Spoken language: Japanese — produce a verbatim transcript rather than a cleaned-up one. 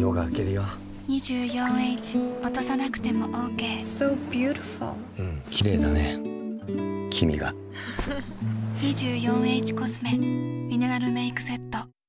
夜が明けるよ。 にじゅうよんエイチ 落とさなくても OK。 So beautiful。 うん、綺麗だね君が。 にじゅうよんエイチ コスメミネラルメイクセット。